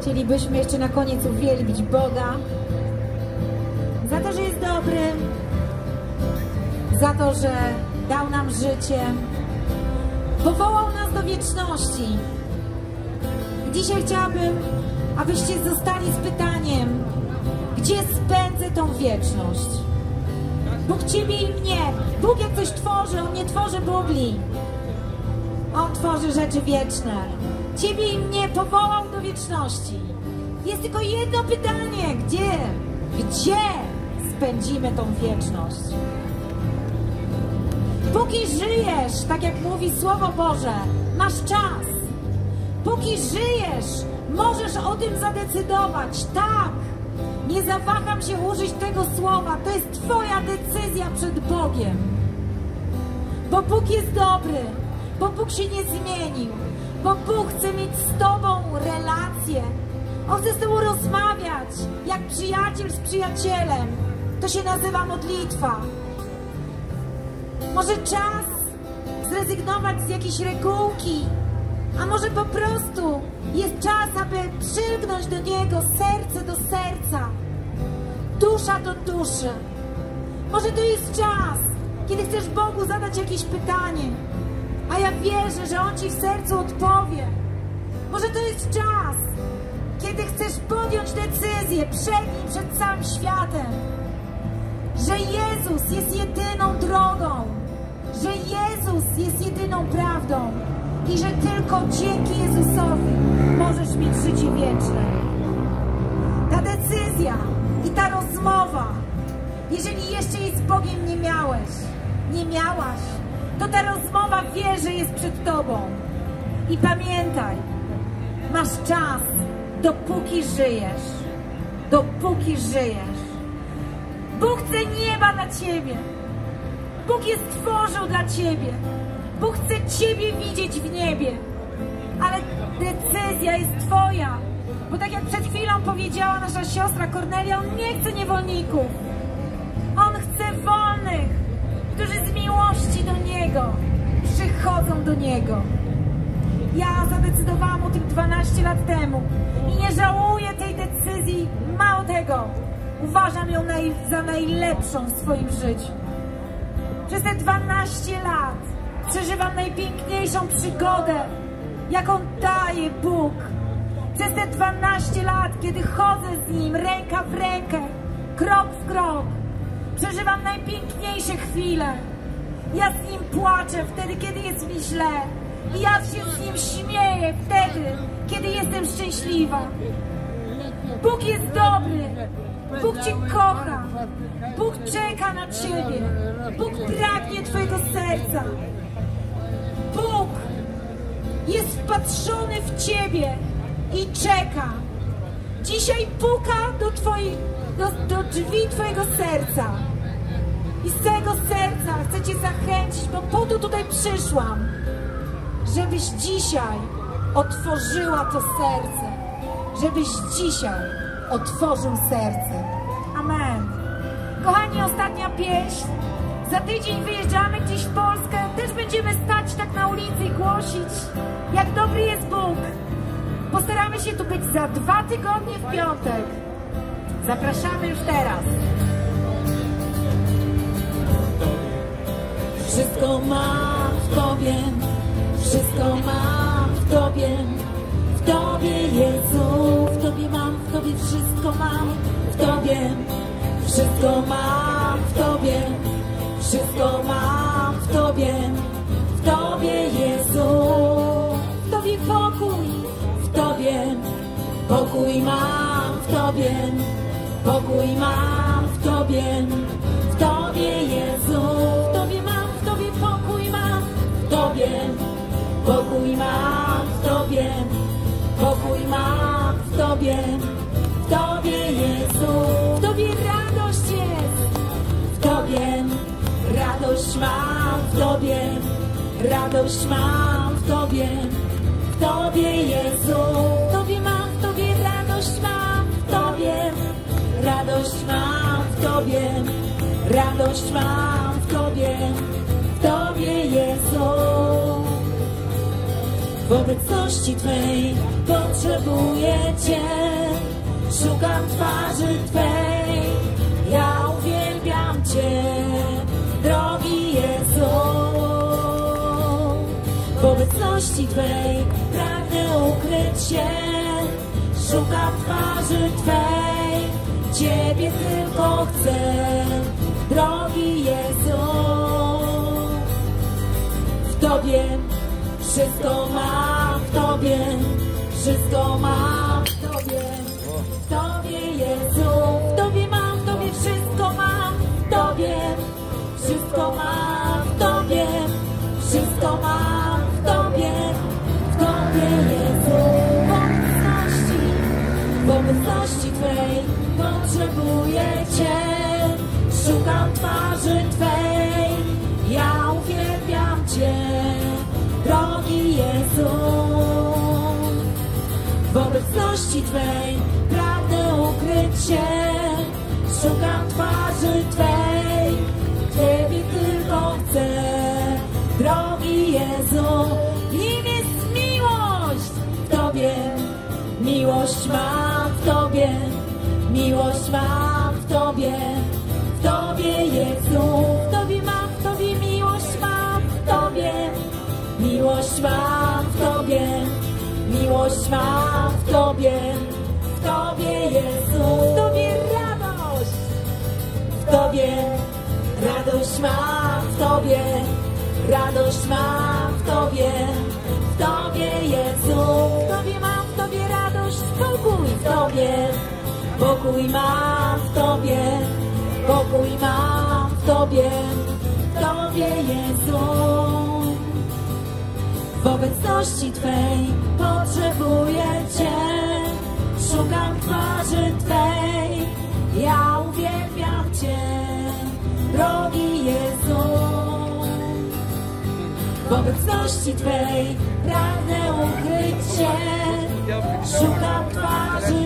Chcielibyśmy jeszcze na koniec uwielbić Boga za to, że jest dobry, za to, że dał nam życie, powołał nas do wieczności. Dzisiaj chciałabym, abyście zostali z pytaniem, gdzie spędzę tą wieczność? Bóg Ciebie i mnie. Bóg jak coś tworzy, On nie tworzy bubli. On tworzy rzeczy wieczne. Ciebie i mnie powołał do wieczności. Jest tylko jedno pytanie. Gdzie spędzimy tą wieczność? Póki żyjesz, tak jak mówi Słowo Boże, masz czas. Póki żyjesz, możesz o tym zadecydować. Tak, nie zawaham się użyć tego słowa. To jest Twoja decyzja przed Bogiem. Bo Bóg jest dobry, bo Bóg się nie zmienił, bo Bóg chce mieć z Tobą relację. On chce z Tobą rozmawiać, jak przyjaciel z przyjacielem. To się nazywa modlitwa. Może czas zrezygnować z jakiejś regułki, a może po prostu jest czas, aby przylgnąć do Niego, serce do serca, dusza do duszy. Może to jest czas, kiedy chcesz Bogu zadać jakieś pytanie, a ja wierzę, że On Ci w sercu odpowie. Może to jest czas, kiedy chcesz podjąć decyzję przed Nim, przed całym światem, że Jezus jest jedyną drogą, że Jezus jest jedyną prawdą i że tylko dzięki Jezusowi możesz mieć życie wieczne. Ta decyzja i ta rozmowa, jeżeli jeszcze jej z Bogiem nie miałaś, to ta rozmowa wie, że jest przed Tobą. I pamiętaj, masz czas, dopóki żyjesz. Dopóki żyjesz. Bóg chce nieba dla Ciebie. Bóg je stworzył dla Ciebie. Bóg chce Ciebie widzieć w niebie. Ale decyzja jest Twoja. Bo tak jak przed chwilą powiedziała nasza siostra Kornelia, On nie chce niewolników. On chce wolnych, którzy z miłości do Niego przychodzą do Niego. Ja zadecydowałam o tym 12 lat temu i nie żałuję tej decyzji. Mało tego, uważam ją za najlepszą w swoim życiu. Przez te 12 lat przeżywam najpiękniejszą przygodę, jaką daje Bóg. Przez te 12 lat, kiedy chodzę z Nim ręka w rękę, krok w krok, przeżywam najpiękniejsze chwile. Ja z Nim płaczę wtedy, kiedy jest mi źle. I ja się z Nim śmieję wtedy, kiedy jestem szczęśliwa. Bóg jest dobry. Bóg Cię kocha. Bóg czeka na Ciebie. Bóg pragnie Twojego serca. Bóg jest wpatrzony w Ciebie i czeka. Dzisiaj puka do drzwi Twojego serca. I z tego serca chcę Cię zachęcić, bo po to tutaj przyszłam, żebyś dzisiaj otworzyła to serce. Żebyś dzisiaj otworzył serce. Amen. Kochani, ostatnia pieśń. Za tydzień wyjeżdżamy gdzieś w Polskę. Też będziemy stać tak na ulicy i głosić, jak dobry jest Bóg. Postaramy się tu być za 2 tygodnie w piątek. Zapraszamy już teraz. Wszystko mam w Tobie, wszystko mam w Tobie, w Tobie Jezu, w Tobie mam, w Tobie wszystko mam, w Tobie, wszystko mam w Tobie, wszystko mam w Tobie, w Tobie Jezu, w Tobie pokój, w Tobie, pokój mam w Tobie, pokój mam w Tobie, w Tobie Jezu, w Tobie mam, w Tobie pokój mam, w Tobie, pokój mam w Tobie, pokój mam w Tobie, w Tobie Jezu, w Tobie radość jest, w Tobie radość mam w Tobie, radość mam w Tobie, w Tobie Jezu, w Tobie mam, w Tobie radość mam w Tobie, radość mam w Tobie, radość mam w Tobie, w Tobie Jezu. W obecności Twej potrzebuję Cię, szukam twarzy Twej, ja uwielbiam Cię, drogi Jezu. W obecności Twej pragnę ukryć się, szukam twarzy Twej, Ciebie tylko chcę, drogi Jezu. W Tobie wszystko mam, w Tobie wszystko mam, w Tobie, w Tobie Jezu. W Tobie mam, w Tobie wszystko mam, w Tobie wszystko mam, w Tobie wszystko mam, w Tobie Jezu. W obecności Twej potrzebuję Cię, szukam twarzy Twej, ja uwielbiam Cię, drogi Jezu. W obecności Twej pragnę ukryć się, szukam twarzy Twej, Ciebie tylko chcę, drogi Jezu. Nim jest miłość w Tobie, miłość mam w Tobie, miłość mam w Tobie, w Tobie Jezu. W Tobie mam, w Tobie miłość mam, w Tobie, miłość mam w Tobie, miłość mam w Tobie, w Tobie Jezu. W Tobie radość, w Tobie radość mam w Tobie, radość mam w Tobie, w Tobie Jezu. W Tobie mam, w Tobie radość, spokój w Tobie, pokój mam w Tobie, pokój mam w Tobie, w Tobie Jezu. W obecności Twej potrzebuję Cię, szukam twarzy Twej, ja uwielbiam Cię, drogi Jezu. W obecności Twej pragnę ukryć się, szukam twarzy